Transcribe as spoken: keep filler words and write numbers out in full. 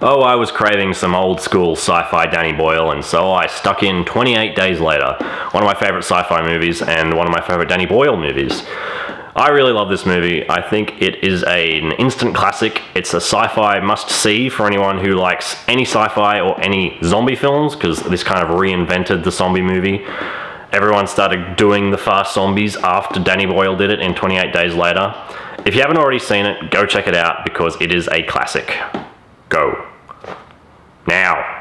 Oh, I was craving some old school sci-fi Danny Boyle, and so I stuck in twenty-eight Days Later, one of my favourite sci-fi movies and one of my favourite Danny Boyle movies. I really love this movie. I think it is a, an instant classic. It's a sci-fi must-see for anyone who likes any sci-fi or any zombie films, because this kind of reinvented the zombie movie. Everyone started doing the fast zombies after Danny Boyle did it in twenty-eight Days Later. If you haven't already seen it, go check it out because it is a classic. Go. Now.